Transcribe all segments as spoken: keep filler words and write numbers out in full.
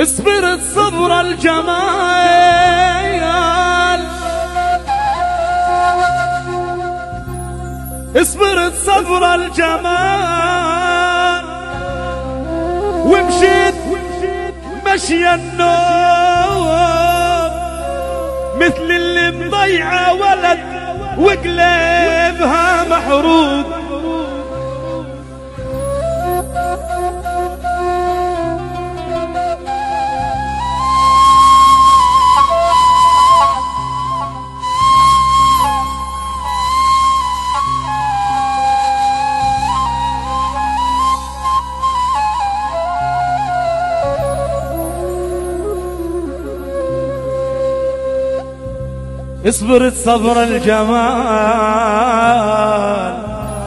اصبر صبر الجمال، اصبر صبر الجمال، ومشيت مشي النوم مثل اللي مضيعه ولد وقلبها محروق. اصبر صبر الجمال،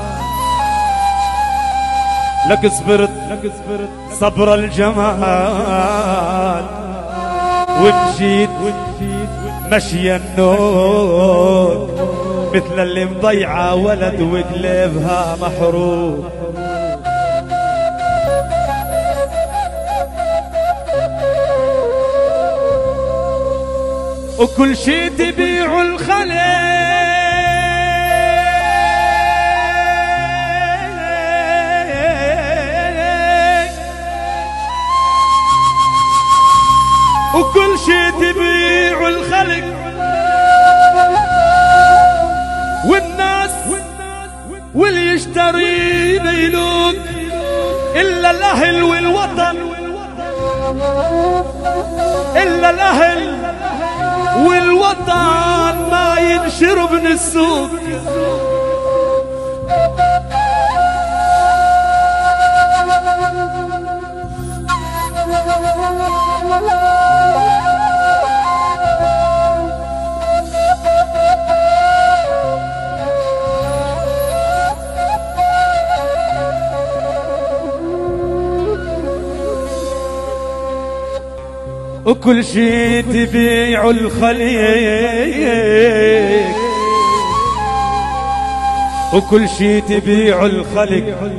لك اصبرت صبر الجمال، ومشيت مشي النور مثل اللي مضيعه ولد وقلبها محروق. وكل شي تبيع الخلق، وكل شي تبيع الخلق، والناس واللي يشتري بيلوك، إلا الأهل والوطن، إلا الأهل والوطن ما ينشرب من السوق. وكل شي تبيع الخليق، وكل شي تبيع الخلق،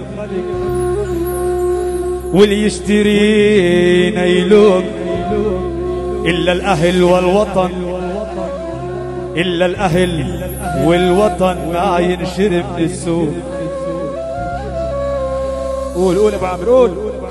واللي يشتري نيلوك، إلا الأهل والوطن، إلا الأهل والوطن ما ينشرب من السوق. قول قول يا ابو عامر قول.